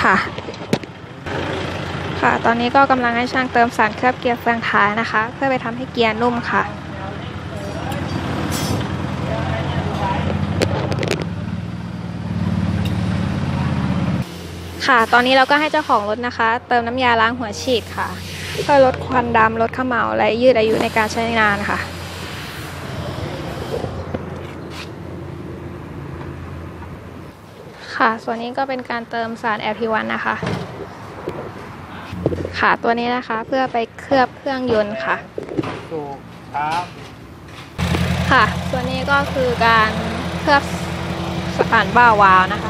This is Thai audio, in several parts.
ค่ะค่ะตอนนี้ก็กำลังให้ช่างเติมสารเคลือบเกียร์เฟืองท้ายนะคะเพื่อไปทำให้เกียร์นุ่มค่ะค่ะตอนนี้เราก็ให้เจ้าของรถนะคะเติมน้ำยาล้างหัวฉีดค่ะเพื่อลดควันดำลดเขม่าและยืดอายุในการใช้งานค่ะค่ะส่วนนี้ก็เป็นการเติมสาร LP1 นะคะค่ะตัวนี้นะคะเพื่อไปเคลือบเครื่องยนต์ค่ะถูกครับค่ะส่วนนี้ก็คือการเคลือบสารบ้าวาล์วนะคะ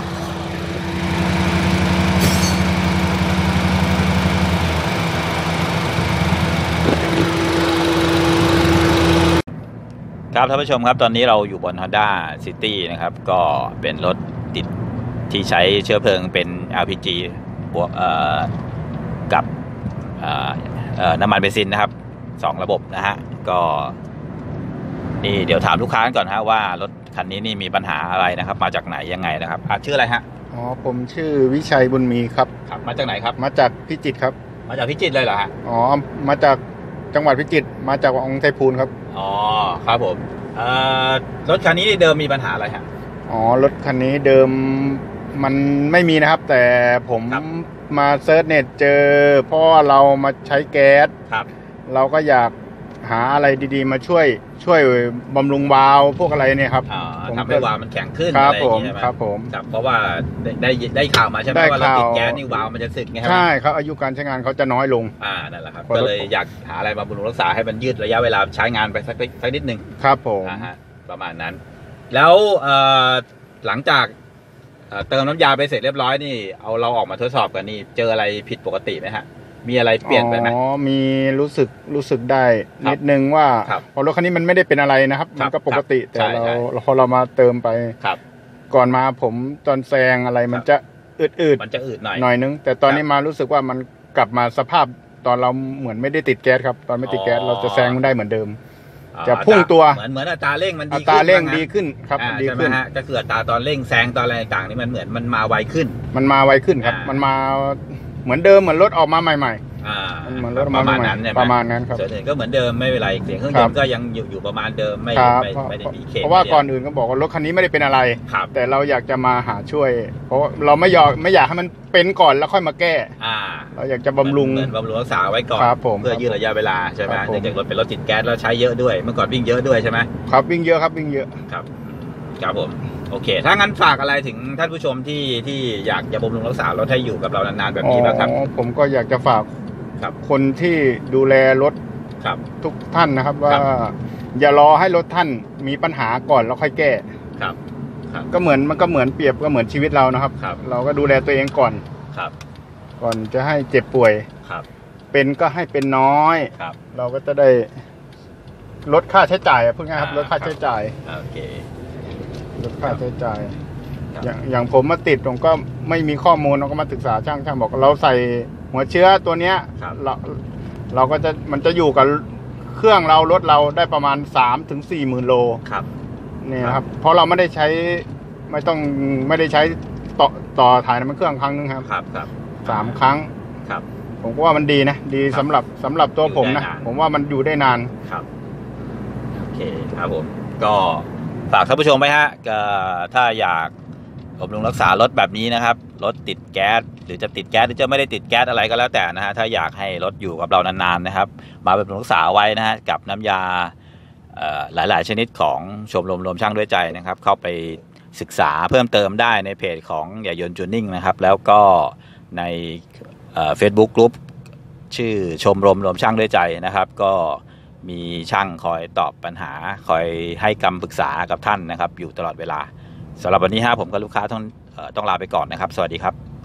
ครับท่านผู้ชมครับตอนนี้เราอยู่บน Honda City นะครับก็เป็นรถติดที่ใช้เชื้อเพลิงเป็น LPG บวกกับน้ำมันเบนซินนะครับ2ระบบนะฮะก็นี่เดี๋ยวถามลูกค้าก่อนฮะว่ารถคันนี้นี่มีปัญหาอะไรนะครับมาจากไหนยังไงนะครับชื่ออะไรฮะอ๋อผมชื่อวิชัยบุญมีครับครับมาจากไหนครับมาจากพิจิตรครับมาจากพิจิตรเลยเหรอฮะอ๋อมาจากจังหวัดพิจิตรมาจากวังไทพูนครับอ๋อครับผมรถคันนี้เดิมมีปัญหาอะไรฮะอ๋อรถคันนี้เดิมมันไม่มีนะครับแต่ผมมาเซิร์ชเน็ตเจอเพราะเรามาใช้แก๊สเราก็อยากหาอะไรดีๆมาช่วยบำรุงวาล์วพวกอะไรเนี่ยครับทำให้วาล์วมันแข็งขึ้นอะไรอย่างเงี้ยครับผมเพราะว่าได้ข่าวมาใช่ไหมว่าเราติดแก๊สนี่วาล์วมันจะสึกไงครับใช่ครับอายุการใช้งานเขาจะน้อยลงนั่นแหละครับก็เลยอยากหาอะไรมาบำรุงรักษาให้มันยืดระยะเวลาใช้งานไปสักนิดนึงครับผมประมาณนั้นแล้วหลังจากเติมน้ำยาไปเสร็จเรียบร้อยนี่เราออกมาทดสอบกันนี่เจออะไรผิดปกติไหมฮะมีอะไรเปลี่ยนไปไหมอ๋อมีรู้สึกได้นิดนึงว่าพอรถคันนี้มันไม่ได้เป็นอะไรนะครับมันก็ปกติแต่พอเรามาเติมไปก่อนมาผมตอนแซงอะไรมันจะอืดมันจะอืดหน่อยนึงแต่ตอนนี้มารู้สึกว่ามันกลับมาสภาพตอนเราเหมือนไม่ได้ติดแก๊สครับตอนไม่ติดแก๊สเราจะแซงได้เหมือนเดิมจะพุ่งตัวเหมือนอัตราเร่งมันดีขึ้นอัตราเร่งดีขึ้นครับดีขึ้นก็คืออัตราตอนเร่งแซงตอนอะไรต่างๆนี่มันเหมือนมันมาไวขึ้นครับมันมาเหมือนเดิมเหมือนรถออกมาใหม่เหมือนรถประมาณนั้นประมาณนั้นครับส่วนอื่นก็เหมือนเดิมไม่เป็นไรเสียงเครื่องยนต์ก็ยังอยู่ประมาณเดิมไม่ได้มีเคสเพราะว่าก่อนอื่นก็บอกว่ารถคันนี้ไม่ได้เป็นอะไรแต่เราอยากจะมาหาช่วยเพราะเราไม่อยากให้มันเป็นก่อนแล้วค่อยมาแก้เราอยากจะบำรุงรักษาไว้ก่อนเพื่อยืดระยะเวลาใช่ไหมเนื่องจากรถเป็นรถติดแก๊สแล้วใช้เยอะด้วยเมื่อก่อนวิ่งเยอะด้วยใช่ไหมครับวิ่งเยอะครับวิ่งเยอะครับผมโอเคถ้างั้นฝากอะไรถึงท่านผู้ชมที่อยากจะบำรุงรักษารถให้อยู่กับเรานานๆแบบนี้บ้างครับผมก็อยากจะฝากคนที่ดูแลรถทุกท่านนะครับว่าอย่ารอให้รถท่านมีปัญหาก่อนแล้วค่อยแก้ก็เหมือนเปรียบก็เหมือนชีวิตเรานะครับเราก็ดูแลตัวเองก่อนก่อนจะให้เจ็บป่วยเป็นก็ให้เป็นน้อยเราก็จะได้ลดค่าใช้จ่ายพูดง่ายครับลดค่าใช้จ่ายลดค่าใช้จ่ายอย่างผมมาติดผมก็ไม่มีข้อมูลเราก็มาศึกษาช่างบอกเราใส่หัวเชื้อตัวเนี้ยเราก็จะมันจะอยู่กับเครื่องเรารถเราได้ประมาณ 3-4 หมื่นโลนี่ครับเพราะเราไม่ได้ใช้ไม่ได้ใช้ต่อถ่ายน้ำมันเครื่องครั้งนึงครับ3 ครั้งผมก็ว่ามันดีนะดีสำหรับตัวผมนะผมว่ามันอยู่ได้นานโอเคครับผมก็ฝากท่านผู้ชมไหมฮะถ้าอยากบำรุงรักษารถแบบนี้นะครับรถติดแก๊สหรือจะติดแก๊สหรือจะไม่ได้ติดแก๊สอะไรก็แล้วแต่นะฮะถ้าอยากให้รถอยู่กับเรานานๆนะครับมาบำรุงรักษาไว้นะฮะกับน้ำยาหลายๆชนิดของชมรมรวมช่างด้วยใจนะครับเข้าไปศึกษาเพิ่มเติมได้ในเพจของอย่ายนต์จูนนิ่งนะครับแล้วก็ในFacebook กลุ่มชื่อชมรมรวมช่างด้วยใจนะครับก็มีช่างคอยตอบปัญหาคอยให้คำปรึกษากับท่านนะครับอยู่ตลอดเวลาสำหรับวันนี้ผมกับลูกค้าต้องลาไปก่อนนะครับสวัสดีครับ